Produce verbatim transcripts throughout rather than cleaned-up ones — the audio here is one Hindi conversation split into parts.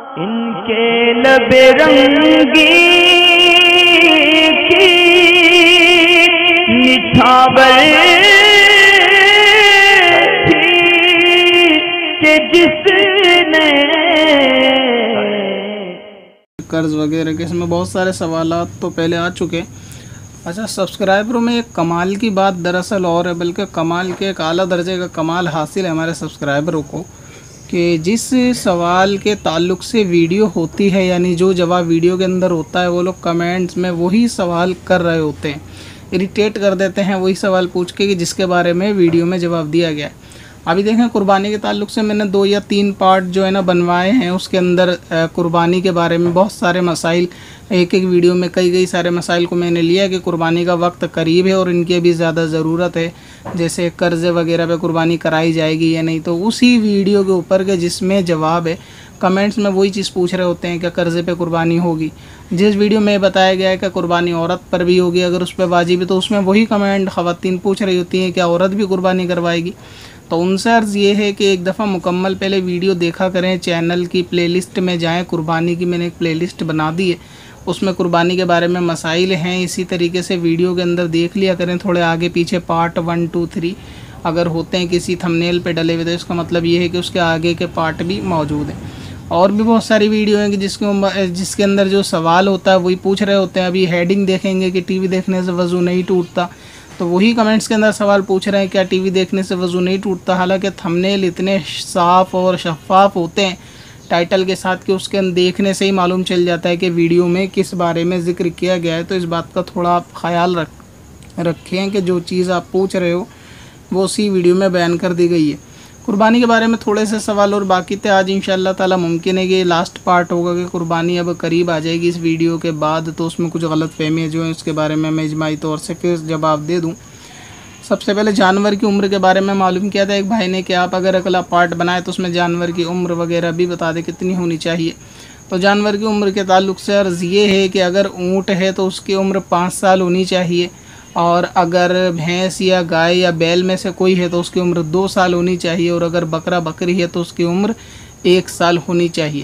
इनके लबे रंगी की निछावर थी कि जिसने कर्ज वगैरह के इसमें बहुत सारे सवालात तो पहले आ चुके। अच्छा, सब्सक्राइबरों में एक कमाल की बात दरअसल और है, बल्कि कमाल के एक आला दर्जे का कमाल हासिल है हमारे सब्सक्राइबरों को कि जिस सवाल के ताल्लुक़ से वीडियो होती है, यानी जो जवाब वीडियो के अंदर होता है, वो लोग कमेंट्स में वही सवाल कर रहे होते हैं, इरिटेट कर देते हैं वही सवाल पूछ के कि जिसके बारे में वीडियो में जवाब दिया गया है। अभी देखें, कुर्बानी के ताल्लुक़ से मैंने दो या तीन पार्ट जो है ना बनवाए हैं। उसके अंदर कुर्बानी के बारे में बहुत सारे मसाइल, एक एक वीडियो में कई कई सारे मसाइल को मैंने लिया कि कुर्बानी का वक्त करीब है और इनकी अभी ज़्यादा ज़रूरत है, जैसे कर्ज़ वगैरह पे कुर्बानी कराई जाएगी या नहीं। तो उसी वीडियो के ऊपर के जिसमें जवाब है, कमेंट्स में वही चीज़ पूछ रहे होते हैं कि कर्ज़े पे कुर्बानी होगी। जिस वीडियो में बताया गया है कि कुर्बानी औरत पर भी होगी अगर उस पर वाजिब है, तो उसमें वही कमेंट ख़वातीन पूछ रही होती हैं कि औरत भी कुर्बानी करवाएगी। तो उनसे अर्ज़ ये है कि एक दफ़ा मुकम्मल पहले वीडियो देखा करें, चैनल की प्लेलिस्ट में जाएं। कुर्बानी की मैंने एक प्लेलिस्ट बना दी है, उसमें कुर्बानी के बारे में मसाइल हैं। इसी तरीके से वीडियो के अंदर देख लिया करें, थोड़े आगे पीछे पार्ट वन टू थ्री अगर होते हैं किसी थंबनेल पे डले हुए, तो इसका मतलब ये है कि उसके आगे के पार्ट भी मौजूद हैं। और भी बहुत सारी वीडियो हैं कि जिसके जिसके अंदर जो सवाल होता है वही पूछ रहे होते हैं। अभी हेडिंग देखेंगे कि टीवी देखने से वज़ू नहीं टूटता, तो वही कमेंट्स के अंदर सवाल पूछ रहे हैं क्या टीवी देखने से वज़ू नहीं टूटता। हालांकि थंबनेल इतने साफ़ और शफाफ होते हैं टाइटल के साथ कि उसके देखने से ही मालूम चल जाता है कि वीडियो में किस बारे में ज़िक्र किया गया है। तो इस बात का थोड़ा आप ख्याल रख रखें कि जो चीज़ आप पूछ रहे हो वो उसी वीडियो में बयान कर दी गई है। कुर्बानी के बारे में थोड़े से सवाल और बाकी थे। आज इंशाअल्लाह ताला मुमकिन है कि लास्ट पार्ट होगा कि कुर्बानी अब करीब आ जाएगी इस वीडियो के बाद, तो उसमें कुछ गलत फहमियाँ जो हैं उसके बारे में मैं इजमाई तौर से फिर जवाब दे दूँ। सबसे पहले जानवर की उम्र के बारे में मालूम किया था एक भाई ने कि आप अगर अगला पार्ट बनाए तो उसमें जानवर की उम्र वगैरह भी बता दें कितनी होनी चाहिए। तो जानवर की उम्र के ताल्लुक़ से अर्ज़ ये है कि अगर ऊँट है तो उसकी उम्र पाँच साल होनी चाहिए, और अगर भैंस या गाय या बैल में से कोई है तो उसकी उम्र दो साल होनी चाहिए, और अगर बकरा बकरी है तो उसकी उम्र एक साल होनी चाहिए।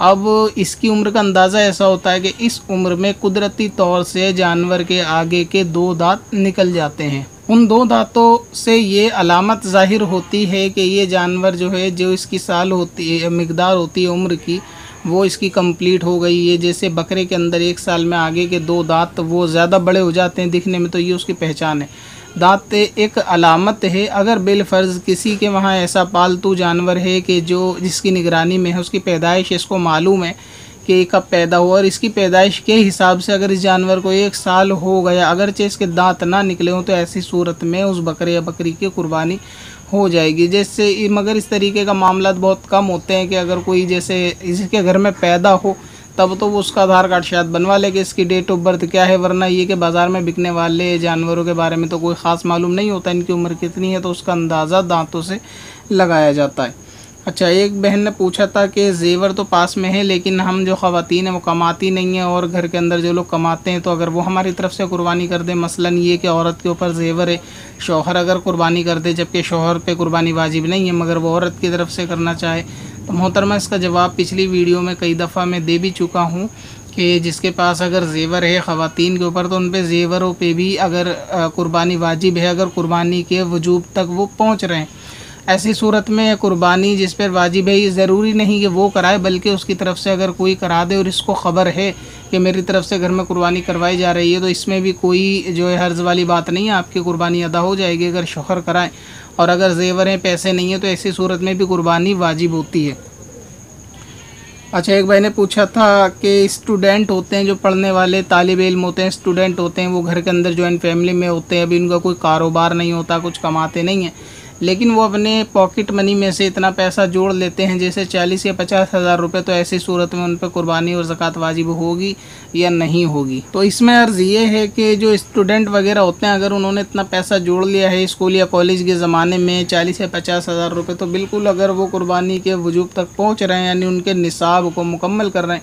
अब इसकी उम्र का अंदाज़ा ऐसा होता है कि इस उम्र में कुदरती तौर से जानवर के आगे के दो दांत निकल जाते हैं। उन दो दांतों से ये अलामत ज़ाहिर होती है कि ये जानवर जो है, जो इसकी साल होती है, मिकदार होती है उम्र की, वो इसकी कंप्लीट हो गई है। जैसे बकरे के अंदर एक साल में आगे के दो दांत वो ज़्यादा बड़े हो जाते हैं दिखने में, तो ये उसकी पहचान है। दांत एक अलामत है। अगर बिलफ़र्ज़ किसी के वहाँ ऐसा पालतू जानवर है कि जो जिसकी निगरानी में है, उसकी पैदाइश इसको मालूम है कि कब पैदा हुआ, और इसकी पैदाइश के हिसाब से अगर इस जानवर को एक साल हो गया, अगरचे इसके दांत ना निकले हों, तो ऐसी सूरत में उस बकरे या बकरी की कुर्बानी हो जाएगी। जैसे मगर इस तरीके का मामला बहुत कम होते हैं कि अगर कोई जैसे इसके घर में पैदा हो तब तो वो उसका आधार कार्ड शायद बनवा ले कि इसकी डेट ऑफ बर्थ क्या है, वरना ये कि बाज़ार में बिकने वाले जानवरों के बारे में तो कोई ख़ास मालूम नहीं होता इनकी उम्र कितनी है, तो उसका अंदाज़ा दांतों से लगाया जाता है। अच्छा, एक बहन ने पूछा था कि ज़ेवर तो पास में है लेकिन हम जो ख़वातीन हैं वो कमाती नहीं हैं, और घर के अंदर जो लोग कमाते हैं तो अगर वो हमारी तरफ से कुर्बानी कर दे, मसलन ये कि औरत के ऊपर ज़ेवर है, शौहर अगर कुर्बानी कर दे जबकि शौहर पे कुर्बानी वाजिब नहीं है मगर वो औरत की तरफ से करना चाहे, तो मोहतरमा इसका जवाब पिछली वीडियो में कई दफ़ा मैं दे भी चुका हूँ कि जिसके पास अगर ज़ेवर है ख़वातीन के ऊपर, तो उन पे ज़ेवरों पे भी अगर कुर्बानी वाजिब है, अगर कुर्बानी के वजूब तक वो पहुँच रहे हैं। ऐसी सूरत में कुर्बानी जिस पर वाजिब है, ये ज़रूरी नहीं कि वो कराए, बल्कि उसकी तरफ से अगर कोई करा दे और इसको ख़बर है कि मेरी तरफ से घर में कुर्बानी करवाई जा रही है, तो इसमें भी कोई जो है हर्ज वाली बात नहीं है, आपकी कुर्बानी अदा हो जाएगी अगर शौहर कराएं। और अगर ज़ेवर हैं, पैसे नहीं है, तो ऐसी सूरत में भी कुर्बानी वाजिब होती है। अच्छा, एक भाई ने पूछा था कि स्टूडेंट होते हैं, जो पढ़ने वाले तालिब इल्म होते हैं, स्टूडेंट होते हैं, वो घर के अंदर जॉइंट फैमिली में होते हैं, अभी उनका कोई कारोबार नहीं होता, कुछ कमाते नहीं हैं, लेकिन वो अपने पॉकेट मनी में से इतना पैसा जोड़ लेते हैं जैसे चालीस या पचास हज़ार रुपये, तो ऐसी सूरत में उन पर कुर्बानी और ज़कात वाजिब होगी या नहीं होगी। तो इसमें अर्ज़ ये है कि जो स्टूडेंट वगैरह होते हैं, अगर उन्होंने इतना पैसा जोड़ लिया है स्कूल या कॉलेज के ज़माने में चालीस या पचास हज़ार रुपये, तो बिल्कुल अगर वो कुर्बानी के वजूब तक पहुँच रहे हैं, यानी उनके निसाब को मुकम्मल कर रहे हैं,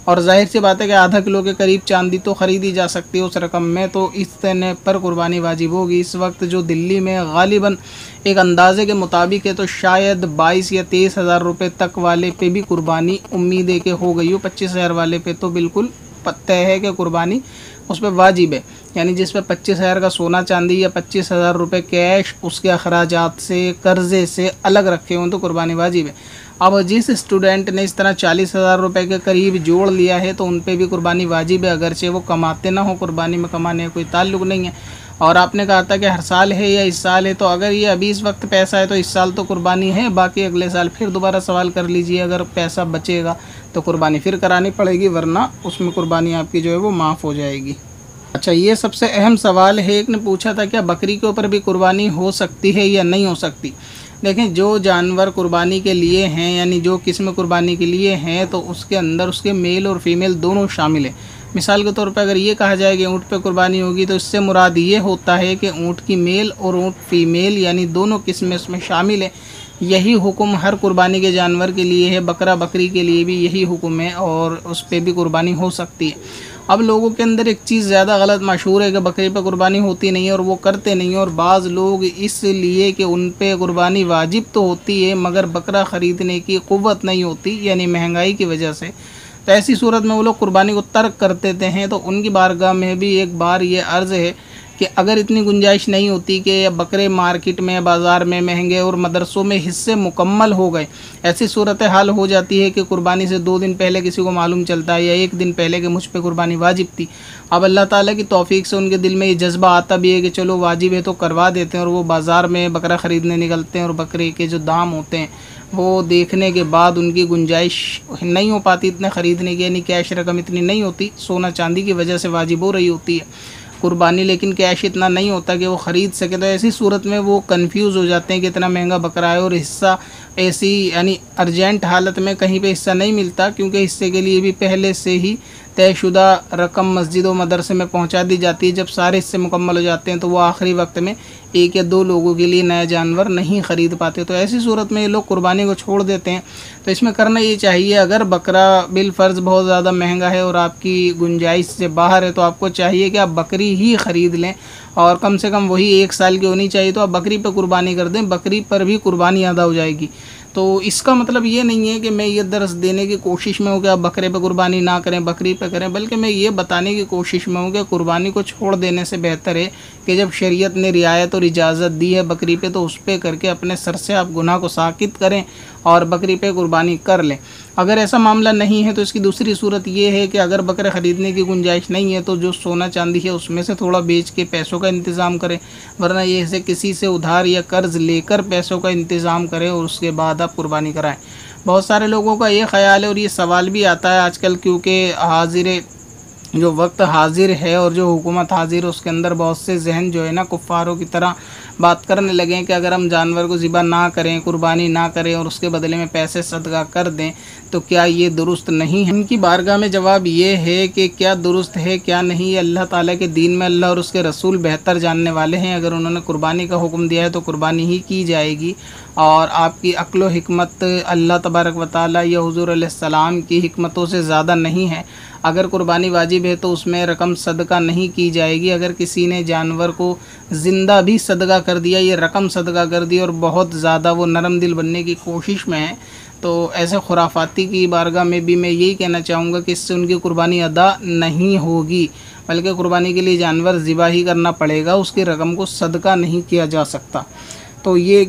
और जाहिर सी बात है कि आधा किलो के करीब चांदी तो ख़रीदी जा सकती है उस रकम में, तो इस तने पर कुर्बानी वाजिब होगी। इस वक्त जो दिल्ली में गालिबन एक अंदाजे के मुताबिक है तो शायद बाईस या तेईस हज़ार रुपये तक वाले पे भी कुर्बानी उम्मीद है कि हो गई हो। पच्चीस हज़ार वाले पे तो बिल्कुल पता है कि कुर्बानी उस पर वाजिब है, यानी जिस पर पच्चीस हज़ार का सोना चांदी या पच्चीस हज़ार रुपये कैश उसके अखराजात से कर्ज़े से अलग रखे हों तो कुर्बानी वाजिब है। अब जिस स्टूडेंट ने इस तरह चालीस हज़ार रुपये के करीब जोड़ लिया है तो उन पे भी कुर्बानी वाजिब है, अगरचे वो कमाते ना हो, कुर्बानी में कमाने का कोई ताल्लुक़ नहीं है। और आपने कहा था कि हर साल है या इस साल है, तो अगर ये अभी इस वक्त पैसा है तो इस साल तो कुर्बानी है, बाकी अगले साल फिर दोबारा सवाल कर लीजिए, अगर पैसा बचेगा तो कुर्बानी फिर करानी पड़ेगी, वरना उसमें कुर्बानी आपकी जो है वो माफ़ हो जाएगी। अच्छा, ये सबसे अहम सवाल है। एक ने पूछा था क्या बकरी के ऊपर भी कुर्बानी हो सकती है या नहीं हो सकती। देखें, जो जानवर कुर्बानी के लिए हैं, यानी जो किस्म कुर्बानी के लिए हैं, तो उसके अंदर उसके मेल और फीमेल दोनों शामिल है। मिसाल के तौर पर अगर ये कहा जाए कि ऊँट पे कुर्बानी होगी तो इससे मुराद ये होता है कि ऊँट की मेल और ऊँट फीमेल यानी दोनों किस्में इसमें शामिल है। यही हुक्म हर कुर्बानी के जानवर के लिए है, बकरा बकरी के लिए भी यही हुक्म है और उस पर भी कुर्बानी हो सकती है। अब लोगों के अंदर एक चीज़ ज़्यादा गलत मशहूर है कि बकरी पे कुर्बानी होती नहीं है और वो करते नहीं हैं, और बाज़ लोग इसलिए कि उन पे कुर्बानी वाजिब तो होती है मगर बकरा ख़रीदने की क़ुव्वत नहीं होती, यानी महंगाई की वजह से, तो ऐसी सूरत में वो लोग कुर्बानी को तर्क कर देते हैं। तो उनकी बारगाह में भी एक बार ये अर्ज़ है कि अगर इतनी गुंजाइश नहीं होती कि बकरे मार्केट में बाज़ार में महंगे और मदरसों में हिस्से मुकम्मल हो गए, ऐसी सूरत हाल हो जाती है कि कुर्बानी से दो दिन पहले किसी को मालूम चलता है या एक दिन पहले कि मुझ पे कुर्बानी वाजिब थी। अब अल्लाह ताला की तौफीक से उनके दिल में ये जज्बा आता भी है कि चलो वाजिब है तो करवा देते हैं, और वो बाज़ार में बकरा ख़रीदने निकलते हैं और बकरे के जो दाम होते हैं वो देखने के बाद उनकी गुंजाइश नहीं हो पाती इतने ख़रीदने की, यानी कैश रकम इतनी नहीं होती, सोना चांदी की वजह से वाजिब हो रही होती है कुर्बानी, लेकिन कैश इतना नहीं होता कि वो ख़रीद सके। तो ऐसी सूरत में वो कंफ्यूज हो जाते हैं कि इतना महंगा बकरा है और हिस्सा ऐसी यानी अर्जेंट हालत में कहीं पे हिस्सा नहीं मिलता, क्योंकि हिस्से के लिए भी पहले से ही तयशुदा रकम मस्जिद व मदरसे में पहुंचा दी जाती है। जब सारे हिस्से मुकम्मल हो जाते हैं तो वो आखिरी वक्त में एक या दो लोगों के लिए नया जानवर नहीं ख़रीद पाते, तो ऐसी सूरत में ये लोग कुर्बानी को छोड़ देते हैं। तो इसमें करना ये चाहिए, अगर बकरा बिल फ़र्ज़ बहुत ज़्यादा महंगा है और आपकी गुंजाइश से बाहर है तो आपको चाहिए कि आप बकरी ही ख़रीद लें, और कम से कम वही एक साल की होनी चाहिए, तो आप बकरी पर कुर्बानी कर दें, बकरी पर भी कुर्बानी अदा हो जाएगी। तो इसका मतलब ये नहीं है कि मैं ये दर्स देने की कोशिश में हूँ कि आप बकरे पे कुर्बानी ना करें, बकरी पे करें, बल्कि मैं ये बताने की कोशिश में हूँ कि कुर्बानी को छोड़ देने से बेहतर है कि जब शरीयत ने रियायत और इजाज़त दी है बकरी पे तो उस पर करके अपने सर से आप गुनाह को साकित करें और बकरी पे कुर्बानी कर लें। अगर ऐसा मामला नहीं है तो इसकी दूसरी सूरत ये है कि अगर बकरे ख़रीदने की गुंजाइश नहीं है तो जो सोना चांदी है उसमें से थोड़ा बेच के पैसों का इंतज़ाम करें, वरना ये से किसी से उधार या कर्ज़ लेकर पैसों का इंतज़ाम करें और उसके बाद आप कुर्बानी कराएं। बहुत सारे लोगों का ये ख्याल है और ये सवाल भी आता है आजकल, क्योंकि हाजिर जो वक्त हाजिर है और जो हुकूमत हाजिर है उसके अंदर बहुत से जहन जो है ना कुफ़ारों की तरह बात करने लगे हैं कि अगर हम जानवर को ज़िबा ना करें, कुर्बानी ना करें और उसके बदले में पैसे सदका कर दें तो क्या ये दुरुस्त नहीं है। उनकी बारगाह में जवाब ये है कि क्या दुरुस्त है क्या नहीं, अल्लाह ताला के दीन में अल्लाह और उसके रसूल बेहतर जानने वाले हैं। अगर उन्होंने कुर्बानी का हुक्म दिया है तो कुर्बानी ही की जाएगी, और आपकी अक्ल व हिकमत अल्लाह तबारक व तआला या हुज़ूर अलैहिस्सलाम की हिकमतों से ज़्यादा नहीं है। अगर कुर्बानी वाजिब है तो उसमें रकम सदका नहीं की जाएगी। अगर किसी ने जानवर को ज़िंदा भी सदका कर दिया, ये रकम सदका कर दी और बहुत ज़्यादा वो नरम दिल बनने की कोशिश में है, तो ऐसे खुराफाती की बारगाह में भी मैं यही कहना चाहूँगा कि इससे उनकी कुर्बानी अदा नहीं होगी, बल्कि कुर्बानी के लिए जानवर ज़िबा ही करना पड़ेगा, उसकी रकम को सदका नहीं किया जा सकता। तो ये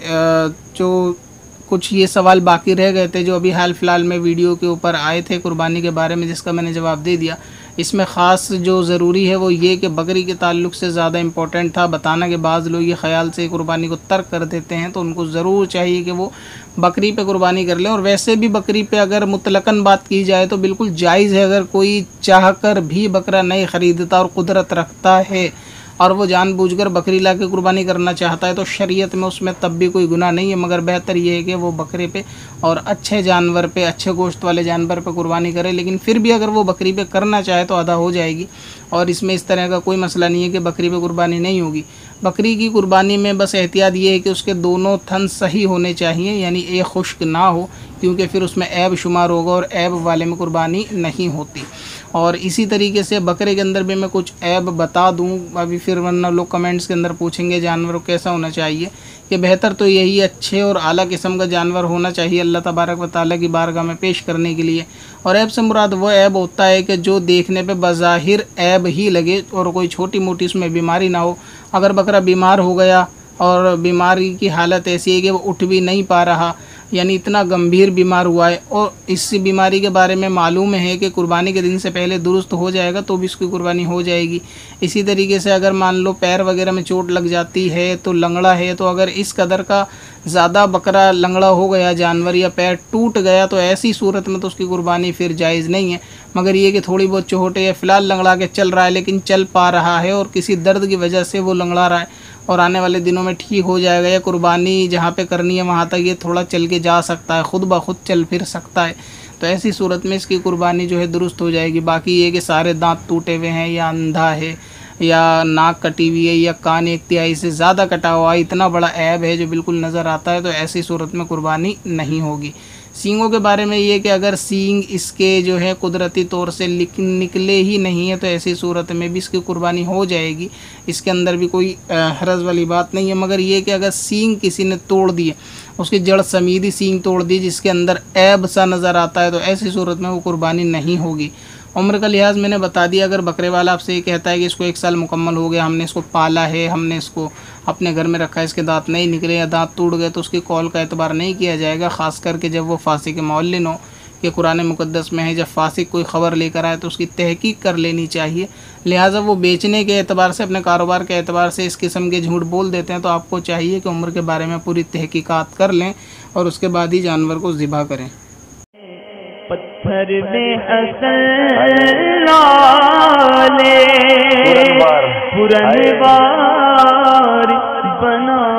कि जो कुछ ये सवाल बाकी रह गए थे जो अभी हाल फिलहाल में वीडियो के ऊपर आए थे कुर्बानी के बारे में, जिसका मैंने जवाब दे दिया। इसमें ख़ास जो ज़रूरी है वो ये कि बकरी के ताल्लुक़ से ज़्यादा इम्पोर्टेंट था बताना कि बाज़ लोग ये ख़्याल से कुर्बानी को तर्क कर देते हैं, तो उनको ज़रूर चाहिए कि वो बकरी पे कुर्बानी कर लें। और वैसे भी बकरी पे अगर मुतलकन बात की जाए तो बिल्कुल जायज़ है, अगर कोई चाह कर भी बकरा नहीं ख़रीदता और कुदरत रखता है और वो जानबूझकर बकरी ला के कुर्बानी करना चाहता है तो शरीयत में उसमें तब भी कोई गुनाह नहीं है, मगर बेहतर ये है कि वो बकरे पे और अच्छे जानवर पे, अच्छे गोश्त वाले जानवर पे कुर्बानी करे। लेकिन फिर भी अगर वो बकरी पे करना चाहे तो अदा हो जाएगी, और इसमें इस तरह का कोई मसला नहीं है कि बकरी पे कुर्बानी नहीं होगी। बकरी की कुर्बानी में बस एहतियात ये है कि उसके दोनों थन सही होने चाहिए, यानी एक खुश्क ना हो, क्योंकि फिर उसमें ऐब शुमार होगा और ऐब वाले में कुर्बानी नहीं होती। और इसी तरीके से बकरे के अंदर भी मैं कुछ ऐब बता दूं अभी, फिर वरना लोग कमेंट्स के अंदर पूछेंगे जानवर कैसा होना चाहिए, कि बेहतर तो यही अच्छे और आला किस्म का जानवर होना चाहिए अल्लाह तबारक व तआला की बारगाह में पेश करने के लिए। और ऐब से मुराद वो ऐब होता है कि जो देखने पे बज़ाहिर ऐब ही लगे और कोई छोटी मोटी उसमें बीमारी ना हो। अगर बकरा बीमार हो गया और बीमारी की हालत ऐसी है कि वो उठ भी नहीं पा रहा, यानी इतना गंभीर बीमार हुआ है और इस बीमारी के बारे में मालूम है कि कुर्बानी के दिन से पहले दुरुस्त हो जाएगा, तो भी इसकी कुर्बानी हो जाएगी। इसी तरीके से अगर मान लो पैर वगैरह में चोट लग जाती है, तो लंगड़ा है, तो अगर इस कदर का ज़्यादा बकरा लंगड़ा हो गया जानवर या पैर टूट गया, तो ऐसी सूरत में तो उसकी कुर्बानी फिर जायज़ नहीं है। मगर ये कि थोड़ी बहुत चोट है, फ़िलहाल लंगड़ा के चल रहा है लेकिन चल पा रहा है और किसी दर्द की वजह से वो लंगड़ा रहा है और आने वाले दिनों में ठीक हो जाएगा, या कुर्बानी जहाँ पे करनी है वहाँ तक ये थोड़ा चल के जा सकता है, ख़ुद ब खुद चल फिर सकता है, तो ऐसी सूरत में इसकी कुर्बानी जो है दुरुस्त हो जाएगी। बाकी ये कि सारे दांत टूटे हुए हैं या अंधा है या नाक कटी हुई है या कान एक तिहाई से ज़्यादा कटा हुआ है, इतना बड़ा ऐब है जो बिल्कुल नज़र आता है, तो ऐसी सूरत में कुर्बानी नहीं होगी। सींगों के बारे में ये कि अगर सींग इसके जो है कुदरती तौर से निकले ही नहीं है, तो ऐसी सूरत में भी इसकी कुर्बानी हो जाएगी, इसके अंदर भी कोई हरज वाली बात नहीं है। मगर ये कि अगर सींग किसी ने तोड़ दिए, उसकी जड़ समीदी सींग तोड़ दी जिसके अंदर ऐब सा नज़र आता है, तो ऐसी सूरत में वो कुर्बानी नहीं होगी। उम्र का लिहाज मैंने बता दिया। अगर बकरे वाला आपसे ये कहता है कि इसको एक साल मुकम्मल हो गया, हमने इसको पाला है, हमने इसको अपने घर में रखा है, इसके दांत नहीं निकले या दांत टूट गए, तो उसकी कौल का एतबार नहीं किया जाएगा, ख़ास करके जब वो फासिक मौलिन हो। कि कुरान मुक़द्दस में है जब फासिक कोई ख़बर लेकर आए तो उसकी तहकीक कर लेनी चाहिए। लिहाजा वो बेचने के एतबार से, अपने कारोबार के एतबार से इस किस्म के झूठ बोल देते हैं, तो आपको चाहिए कि उम्र के बारे में पूरी तहकीकात कर लें और उसके बाद ही जानवर को ज़िबा करें। पत्थर में असल लाले पुरनवार बना